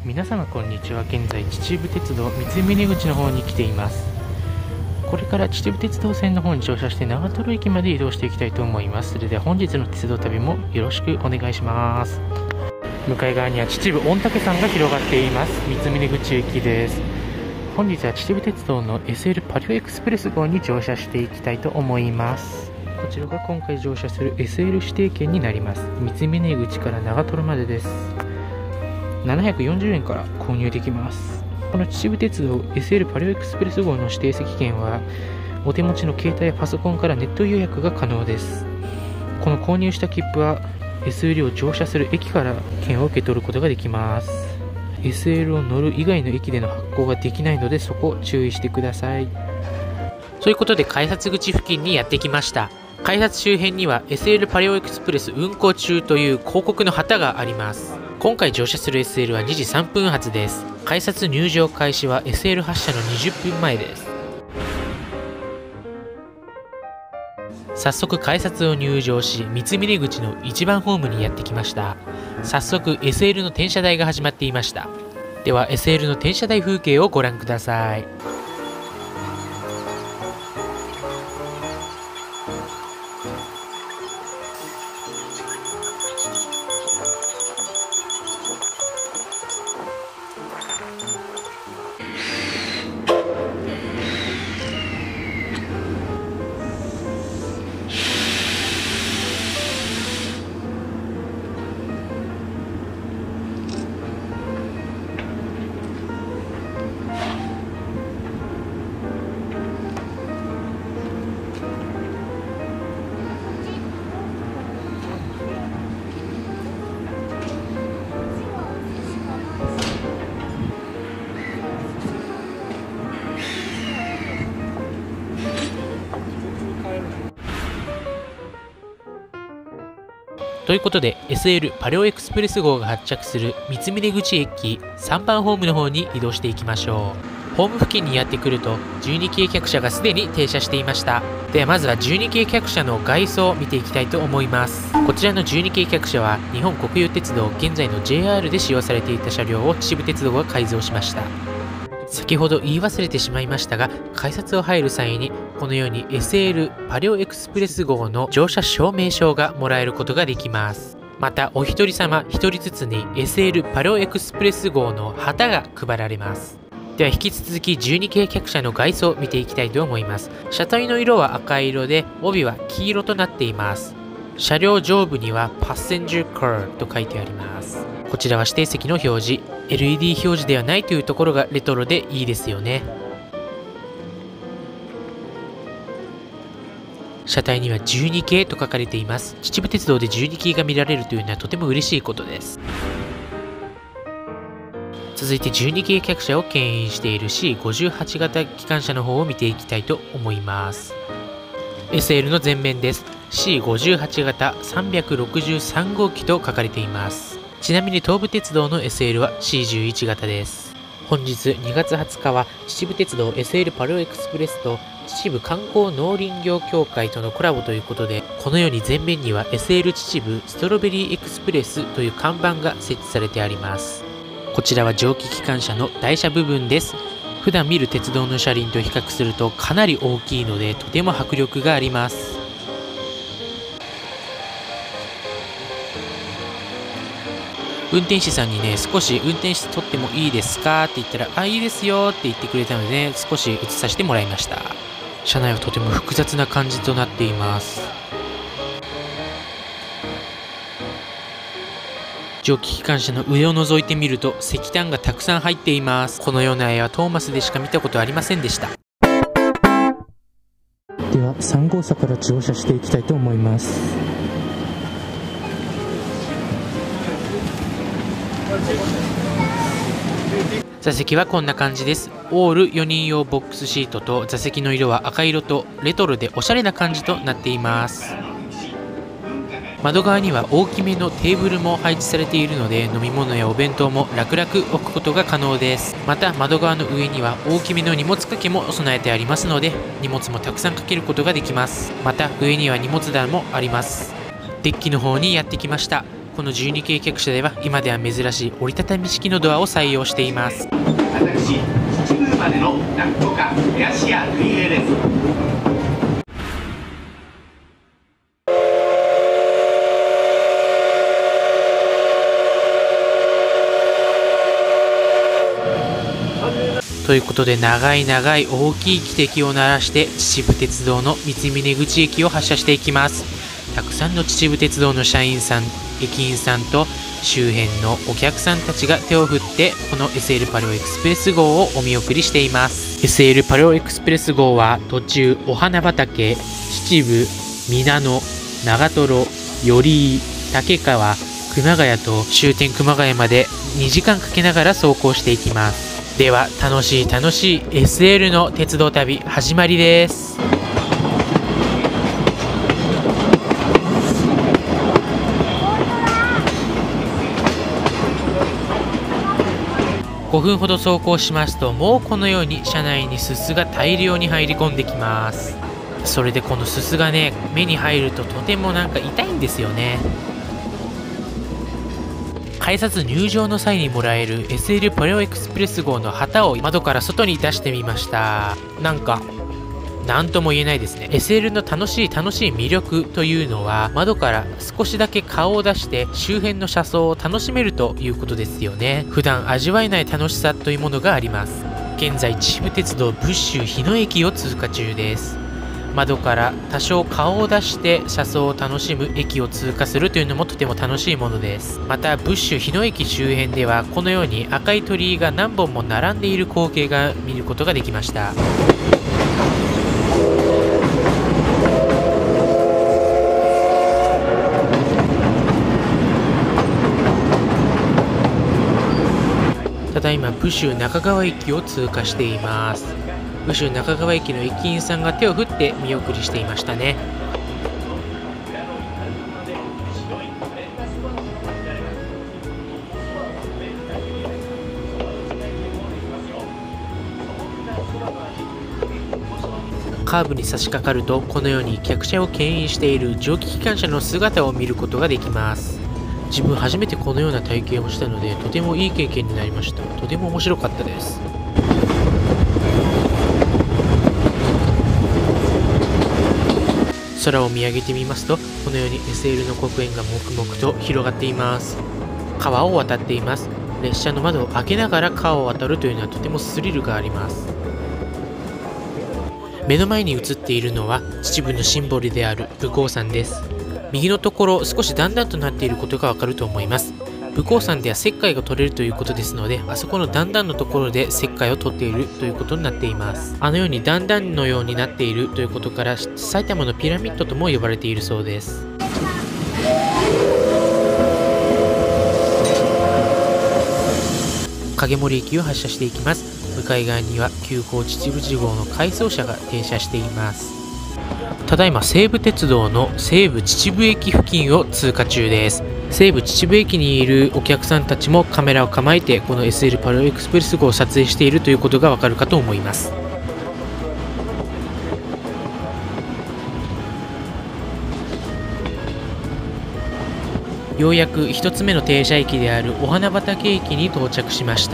皆様こんにちは。現在秩父鉄道三峰口の方に来ています。これから秩父鉄道線の方に乗車して長瀞駅まで移動していきたいと思います。それでは本日の鉄道旅もよろしくお願いします。向かい側には秩父御嶽山が広がっています。三峰口駅です。本日は秩父鉄道の SL パリオエクスプレス号に乗車していきたいと思います。こちらが今回乗車する SL 指定券になります。三峰口から長瀞までです。740円から購入できます。この秩父鉄道 SL パリオエクスプレス号の指定席券はお手持ちの携帯やパソコンからネット予約が可能です。この購入した切符は SL を乗車する駅から券を受け取ることができます。 SL を乗る以外の駅での発行ができないのでそこを注意してください。 ということで改札口付近にやってきました。改札周辺には SL パリオエクスプレス運行中という広告の旗があります。今回乗車する SL は2時3分発です。改札入場開始は SL 発車の20分前です。早速改札を入場し三峰口の1番ホームにやってきました。早速 SL の転車台が始まっていました。では SL の転車台風景をご覧ください。ということで SL パリオエクスプレス号が発着する三峰口駅3番ホームの方に移動していきましょう。ホーム付近にやってくると12系客車がすでに停車していました。ではまずは12系客車の外装を見ていきたいと思います。こちらの12系客車は日本国有鉄道現在の JR で使用されていた車両を秩父鉄道が改造しました。先ほど言い忘れてしまいましたが、改札を入る際にこのように SL パリオエクスプレス号の乗車証明書がもらえることができます。またお一人様一人ずつに SL パリオエクスプレス号の旗が配られます。では引き続き12系客車の外装を見ていきたいと思います。車体の色は赤色で帯は黄色となっています。車両上部にはパッセンジャーカーと書いてあります。こちらは指定席の表示、LED 表示ではないというところがレトロでいいですよね。車体には12系と書かれています。秩父鉄道で12系が見られるというのはとても嬉しいことです。続いて12系客車を牽引している C58 型機関車の方を見ていきたいと思います。 SL の前面です。 C58 型363号機と書かれています。ちなみに東武鉄道の SL は C11 型です。本日2月20日は秩父鉄道 SL パリオエクスプレスと秩父観光農林業協会とのコラボということで、このように前面には SL 秩父ストロベリーエクスプレスという看板が設置されてあります。こちらは蒸気機関車の台車部分です。普段見る鉄道の車輪と比較するとかなり大きいのでとても迫力があります。運転士さんにね、少し運転室取ってもいいですかって言ったら、いいですよって言ってくれたので、少し映させてもらいました。車内はとても複雑な感じとなっています。蒸気機関車の上を覗いてみると石炭がたくさん入っています。このような絵はトーマスでしか見たことありませんでした。 では3号車から乗車していきたいと思います。 座席はこんな感じです。オール4人用ボックスシートと座席の色は赤色とレトロでおしゃれな感じとなっています。窓側には大きめのテーブルも配置されているので飲み物やお弁当も楽々置くことが可能です。また窓側の上には大きめの荷物掛けも備えてありますので荷物もたくさんかけることができます。また上には荷物棚もあります。デッキの方にやってきました。 この12系客車では今では珍しい折りたたみ式のドアを採用しています。 私、秩父までのなんとかエアシア類例です。 ということで、長い長い大きい汽笛を鳴らして秩父鉄道の三峰口駅を発車していきます。たくさんの秩父鉄道の社員さん、駅員さんと周辺のお客さんたちが手を振ってこの SL パレオエクスプレス号をお見送りしています。 SL パレオエクスプレス号は途中お花畑、秩父、皆野、長瀞、寄居、竹川、熊谷と終点熊谷まで2時間かけながら走行していきます。では楽しい SL の鉄道旅始まりです。5分ほど走行しますと、もうこのように車内にすすが大量に入り込んできます。それでこのすすがね、目に入るととてもなんか痛いんですよね。改札入場の際にもらえる SL パレオエクスプレス号の旗を窓から外に出してみました。なんとも言えないですね。 SL の楽しい魅力というのは、窓から少しだけ顔を出して周辺の車窓を楽しめるということですよね。普段味わえない楽しさというものがあります。現在秩父鉄道ブッシュ日野駅を通過中です。窓から多少顔を出して車窓を楽しむ駅を通過するというのもとても楽しいものです。またブッシュ日野駅周辺ではこのように赤い鳥居が何本も並んでいる光景が見ることができました。ただいまブッシュ中川駅を通過しています。ブッシュ中川駅の駅員さんが手を振って見送りしていましたね。カーブに差し掛かると、このように客車を牽引している蒸気機関車の姿を見ることができます。自分初めてこのような体験をしたので、とてもいい経験になりました。とても面白かったです。空を見上げてみますと、このように SL の黒煙が黙々と広がっています。川を渡っています。列車の窓を開けながら川を渡るというのはとてもスリルがあります。目の前に映っているのは秩父のシンボルである武甲山です。右のところ少し段々となっていることがわかると思います。武甲山では石灰が取れるということですので、あそこの段々のところで石灰を取っているということになっています。あのように段々のようになっているということから、埼玉のピラミッドとも呼ばれているそうです。影森駅を発車していきます。向かい側には急行秩父地号の回送車が停車しています。ただいま西武鉄道の西武秩父駅付近を通過中です。西武秩父駅にいるお客さんたちもカメラを構えてこの SL パレオエクスプレス号を撮影しているということがわかるかと思います。ようやく1つ目の停車駅であるお花畑駅に到着しました。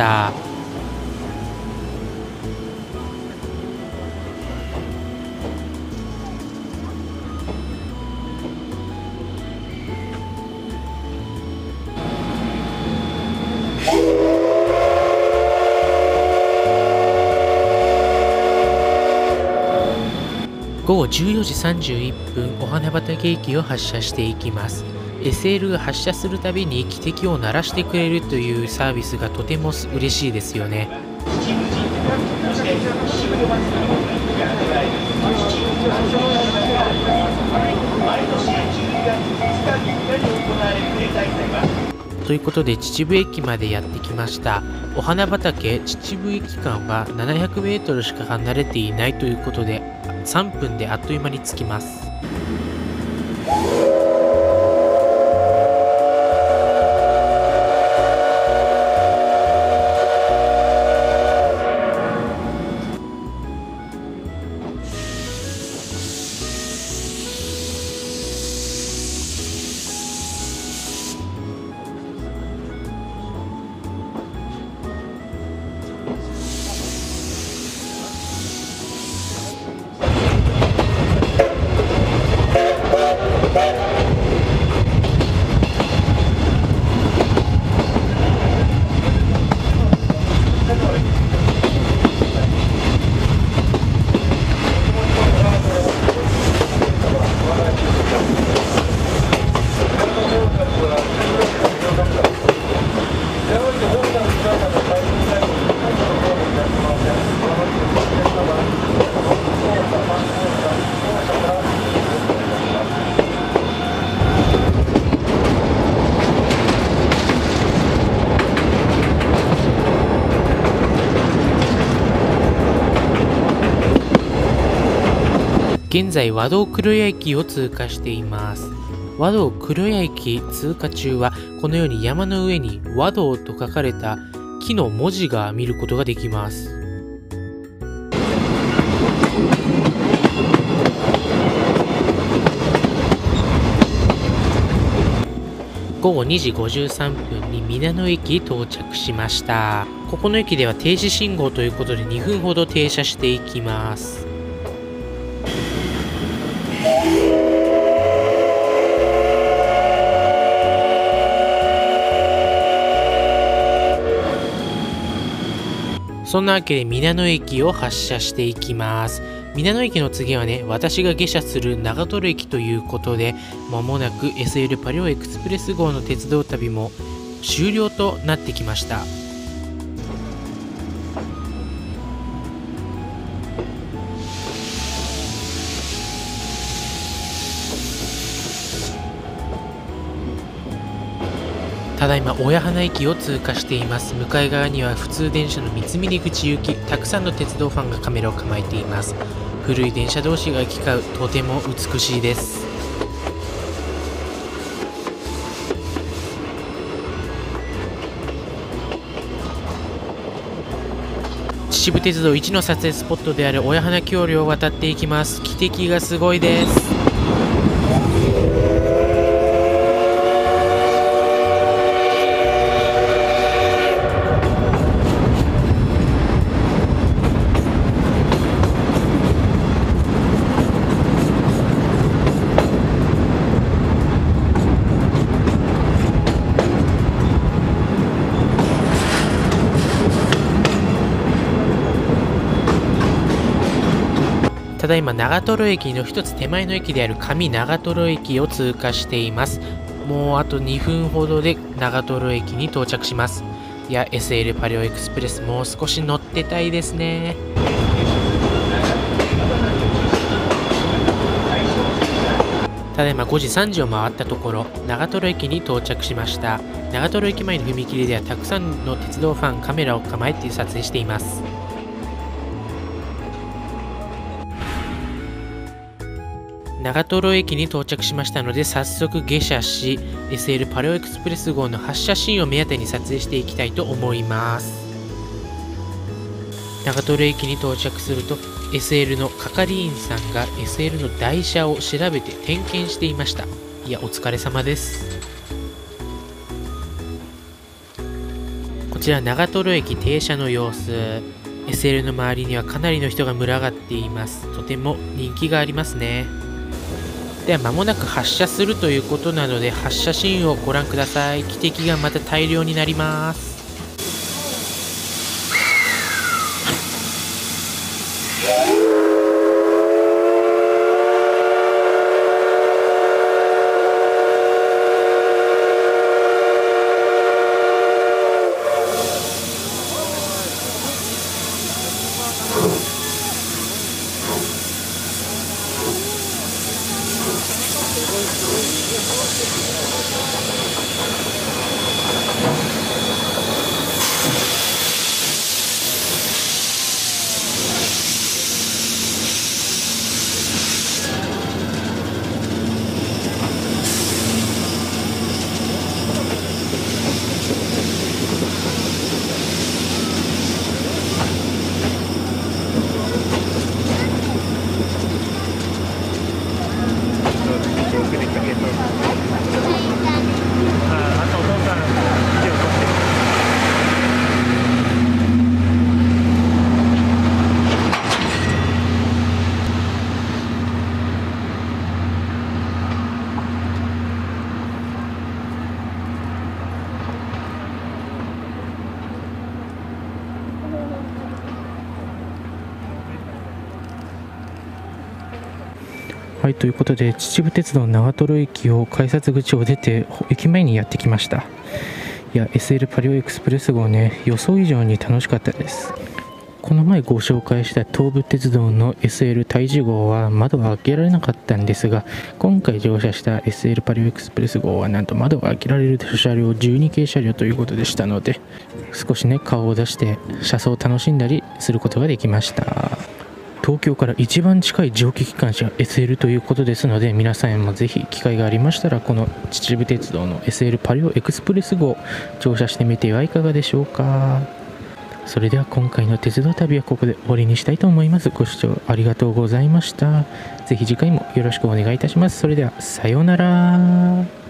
午後14時31分、お花畑駅を発車していきます。SL が発車するたびに汽笛を鳴らしてくれるというサービスがとても嬉しいですよね。ということで秩父駅までやってきました。お花畑秩父駅間は700メートルしか離れていないということで、3分であっという間に着きます。 現在和道黒谷駅を通過しています。和道黒谷駅通過中はこのように山の上に和道と書かれた木の文字が見ることができます。午後2時53分に皆野駅到着しました。ここの駅では停止信号ということで2分ほど停車していきます。そんなわけで皆野駅を発車していきます。皆野駅の次はね、私が下車する長瀞駅ということで、まもなく SL パレオエクスプレス号の鉄道旅も終了となってきました。ただいま親花駅を通過しています。向かい側には普通電車の三峰口行き、たくさんの鉄道ファンがカメラを構えています。古い電車同士が行き交う、とても美しいです。秩父鉄道一の撮影スポットである親花橋梁を渡っていきます。汽笛がすごいです。ただいま長瀞駅の一つ手前の駅である上長瀞駅を通過しています。もうあと2分ほどで長瀞駅に到着します。いや、 SL パレオエクスプレスもう少し乗ってたいですね。ただいま5時3時を回ったところ、長瀞駅に到着しました。長瀞駅前の踏切ではたくさんの鉄道ファンカメラを構えて撮影しています。長瀞駅に到着しましたので、早速下車し SL パレオエクスプレス号の発車シーンを目当てに撮影していきたいと思います。長瀞駅に到着すると SL の係員さんが SL の台車を調べて点検していました。いや、お疲れ様です。こちら長瀞駅停車の様子。 SL の周りにはかなりの人が群がっています。とても人気がありますね。では間もなく発車するということなので、発車シーンをご覧ください。汽笛がまた大量になります。 はい、ということで秩父鉄道長瀞駅を改札口を出て駅前にやってきました。いや、 SL パレオエクスプレス号ね、予想以上に楽しかったです。この前ご紹介した東武鉄道の SL 太子号は窓が開けられなかったんですが、今回乗車した SL パレオエクスプレス号はなんと窓が開けられる車両、12系車両ということでしたので、少しね顔を出して車窓を楽しんだりすることができました。 東京から一番近い蒸気機関車 SL ということですので、皆さんもぜひ機会がありましたらこの秩父鉄道の SL パレオエクスプレス号乗車してみてはいかがでしょうか。それでは今回の鉄道旅はここで終わりにしたいと思います。ご視聴ありがとうございました。ぜひ次回もよろしくお願いいたします。それではさようなら。